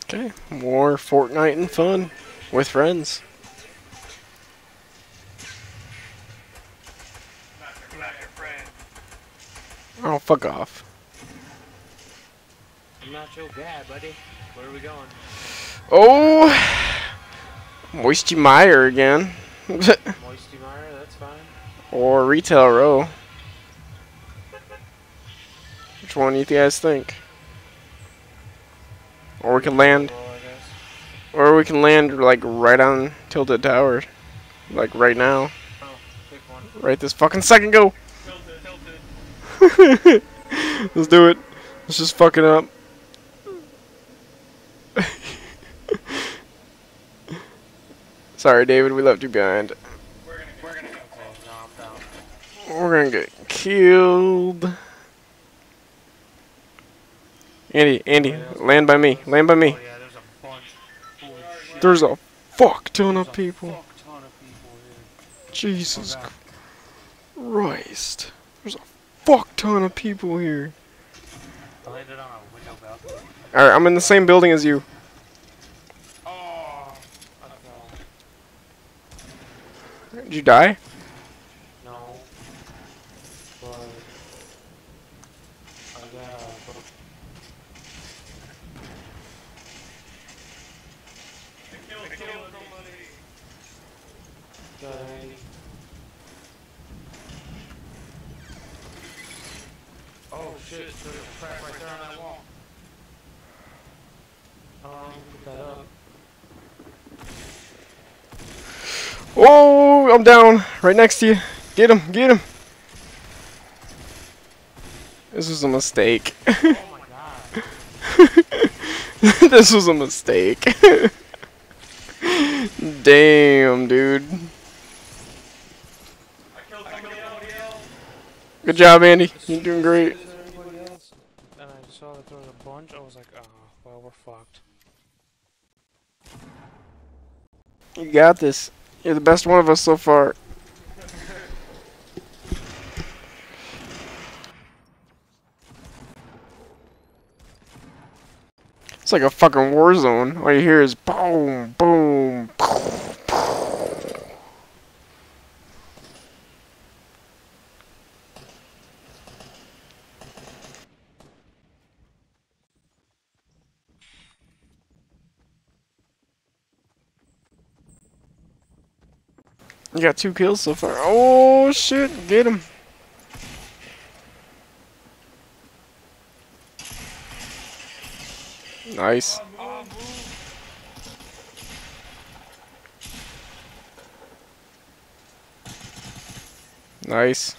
Okay, more Fortnite and fun with friends. I'm not your friend. Oh, fuck off. I'm not your guy, buddy. Where are we going? Oh, Moisty Meyer again. Moisty Mire, that's fine. Or Retail Row. Which one do you guys think? Or we can land. Roll, I guess. Or we can land like right on Tilted Tower. Like right now. Oh, pick one. Right this fucking second, go! Tilted. Let's do it. Let's just fuck it up. Sorry, David, we left you behind. We're gonna go close. No, I'm down. We're gonna get killed. Andy, land by me. Land by me. Oh, yeah, there's a bunch. Holy shit. There's a fuck ton There's of people. a fuck ton of people here. Jesus Okay. Christ. There's a fuck ton of people here. I landed on a window balcony. Alright, I'm in the same building as you. Oh, I fell. Did you die? No. But I got I killed somebody. Got a... Oh shit, there's a crack right there on that wall. Put that up. Oh, I'm down. Right next to you. Get him, get him. This was a mistake. Oh my god. This was a mistake. Damn, dude. I killed somebody else. Good job, Andy. You're doing great. Is there anybody else? And I saw that there was a bunch. I was like, oh, well, we're fucked. You got this. You're the best one of us so far. It's like a fucking war zone. All you hear is boom, boom. You got 2 kills so far. Oh shit, get him. Nice. Nice.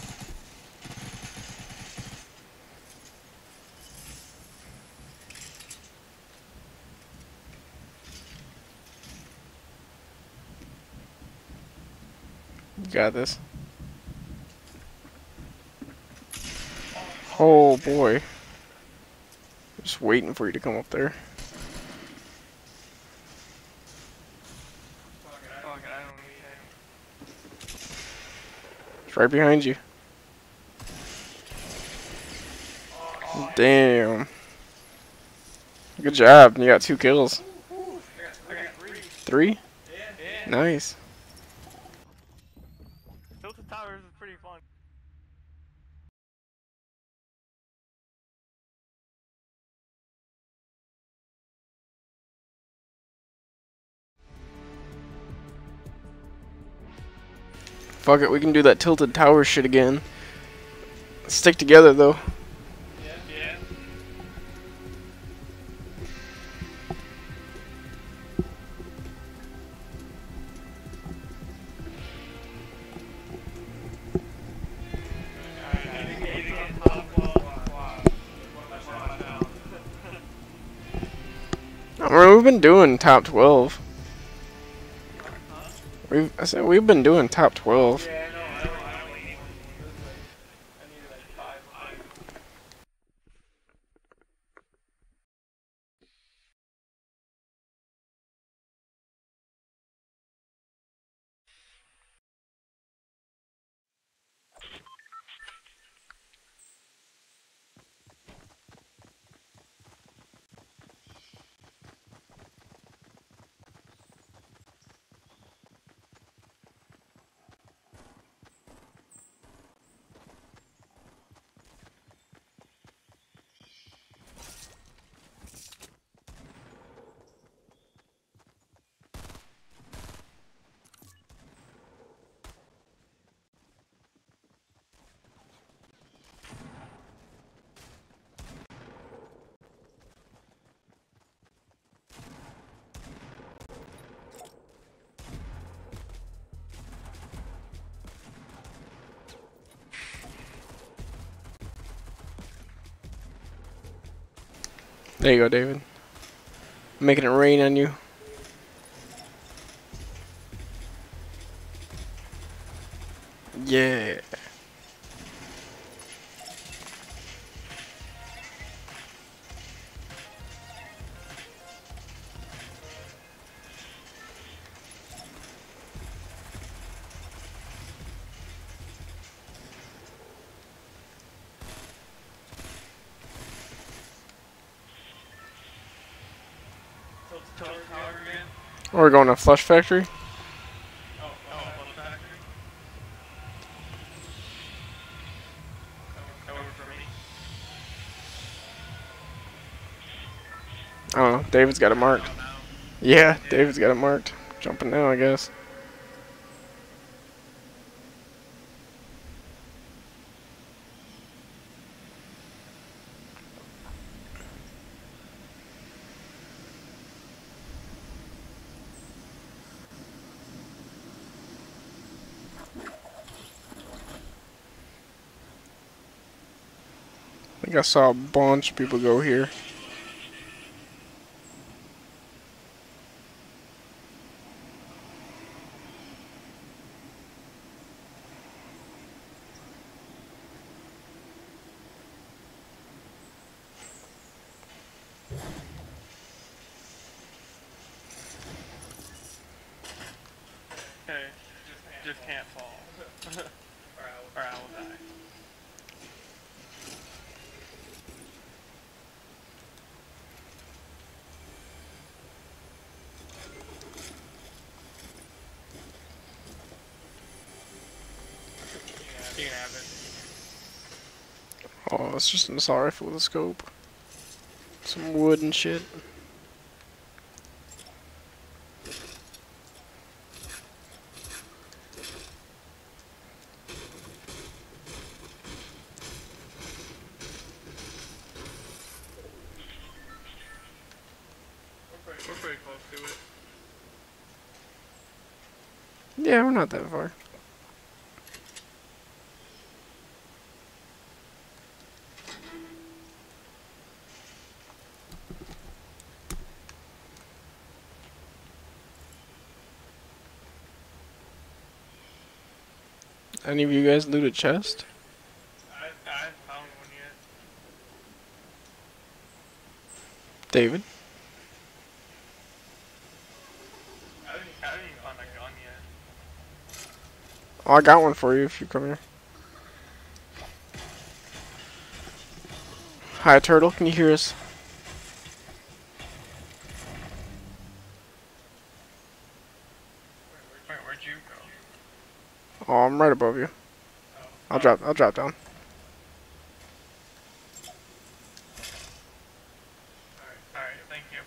You got this. Oh boy. Just waiting for you to come up there. It's right behind you. Damn. Good job. You got 2 kills. I got 3. 3? Yeah. Nice. Tilted Towers is pretty fun. Fuck it, we can do that Tilted Tower shit again. Stick together though. Yeah. I mean, we've been doing top 12. I said we've been doing top 12. Yeah, I know. I don't need one. I needed like 5. There you go, David. Making it rain on you. Yeah. We're going to Flush Factory. I don't know. David's got it marked. Yeah, David's got it marked. Jumping now, I guess. I think I saw a bunch of people go here. Okay, just can't fall. or I will die. You can have it. Oh, it's just an assault rifle with a scope. Some wood and shit. We're pretty close to it. Yeah, we're not that far. Any of you guys loot a chest? I haven't found one yet. David? I haven't even found a gun yet. Oh, I got one for you if you come here. Hi, Turtle. Can you hear us? Where'd you go? Oh, I'm right above you. I'll drop down. Alright, thank you.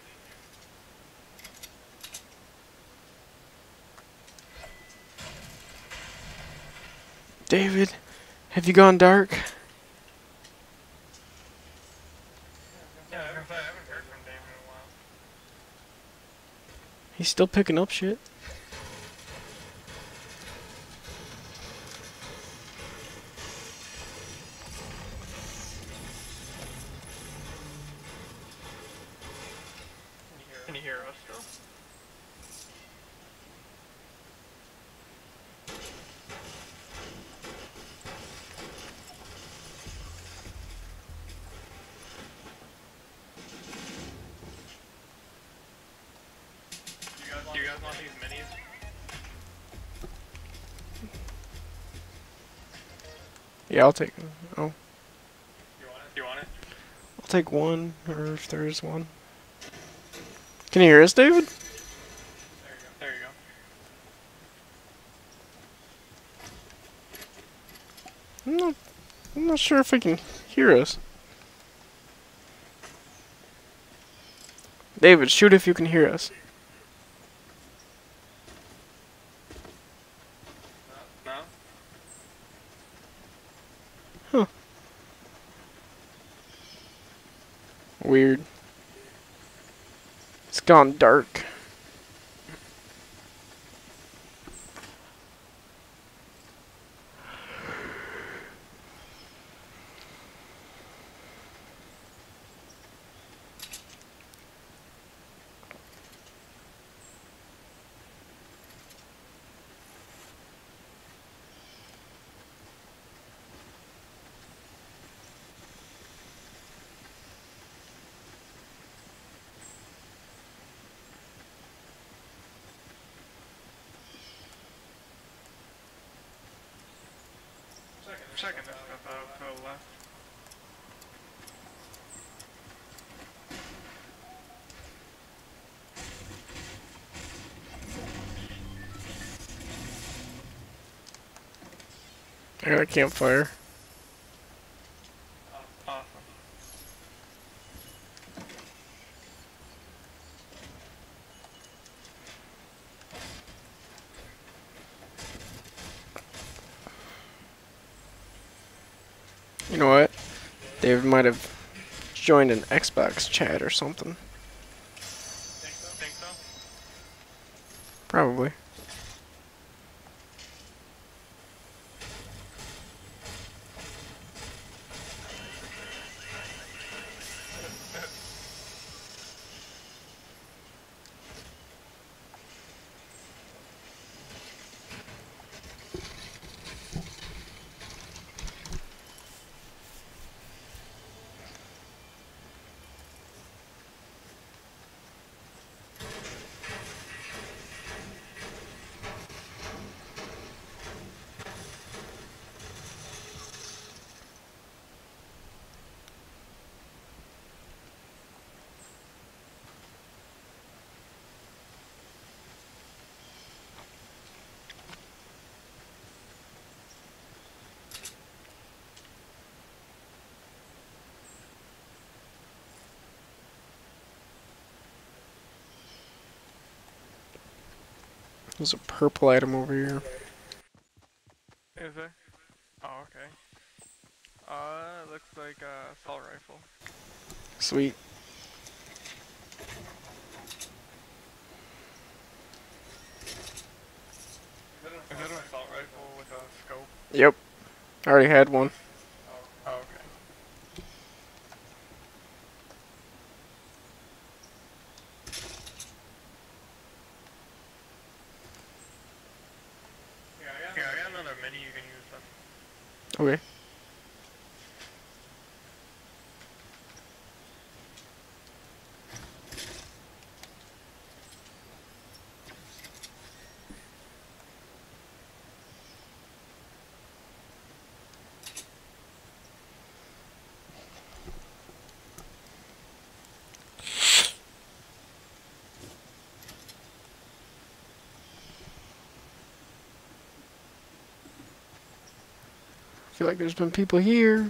David, have you gone dark? Yeah, I haven't heard from David in a while. He's still picking up shit. Can you hear us still? Do you guys want these minis? Yeah, I'll take. Oh, Do you want it? I'll take one, or if there is one. Can you hear us, David? There you go. I'm not sure if I can hear us. David, shoot if you can hear us. No? Weird. It's gone dark. checking this stuff out to the left. I got a campfire. Awesome. You know what? David might have joined an Xbox chat or something. Think so? Probably. There's a purple item over here. Is there? Oh, okay. Looks like a assault rifle. Sweet. Is it an assault rifle with a scope? Yep. I already had one. Oh, okay. Here, I got another mini you can use then. Okay. I feel like there's been people here.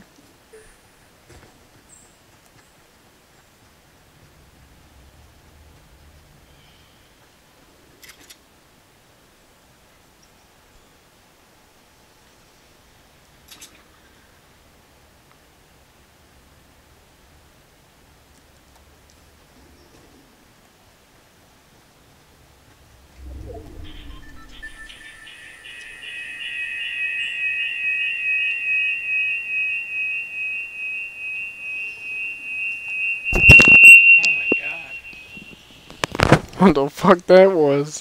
Oh my god. What the fuck that was?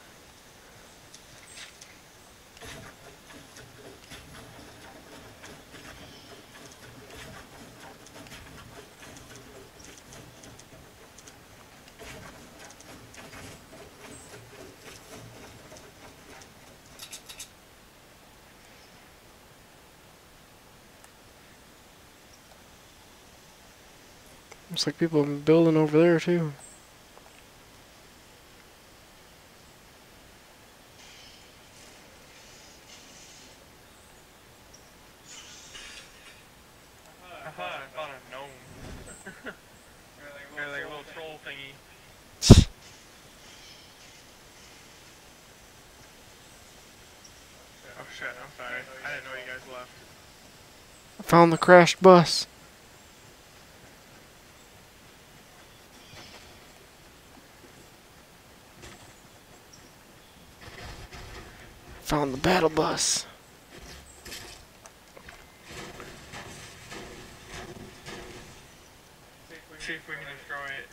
Looks like people have been building over there too. I thought I found a gnome. Or like a little troll thingy. Oh shit, I'm sorry. I didn't know you guys left. I found the crashed bus. Found the battle bus. See if we can destroy it.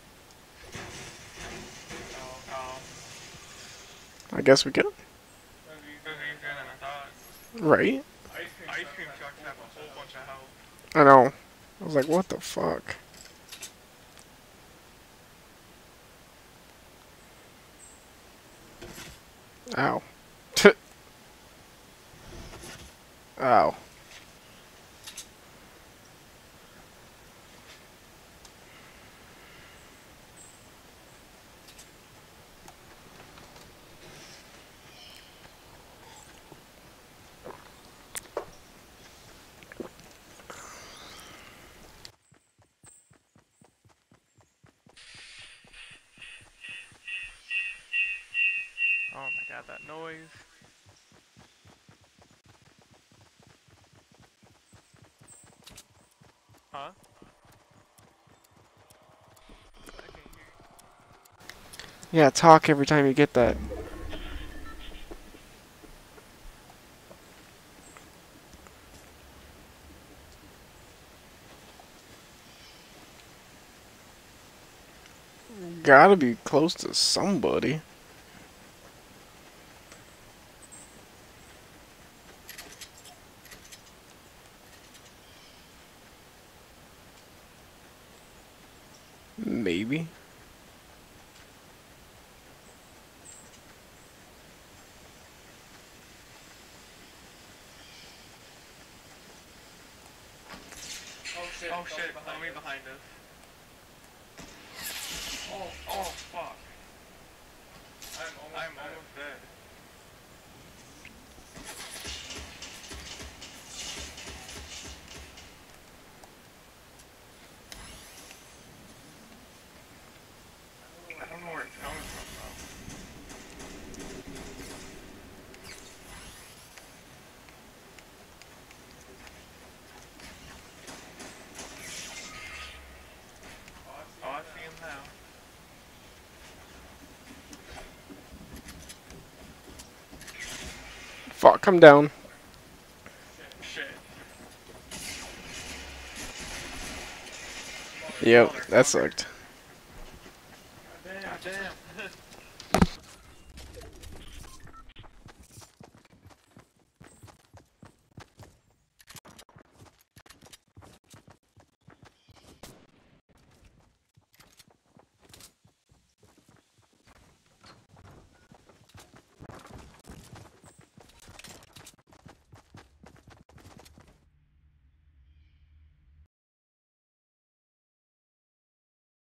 Oh. I guess we can. Easier than I thought. Right? Ice cream trucks have a whole bunch of health. I know. I was like, what the fuck? Ow. Ow. Oh my god, that noise. Huh? I can't hear you. Yeah, talk every time you get that. Gotta be close to somebody. Maybe. Oh shit, enemy behind us. Oh fuck. I'm almost dead. I don't know where it's coming from though. Oh, I see him now. Fuck, I'm down. Shit. Yep, that sucked.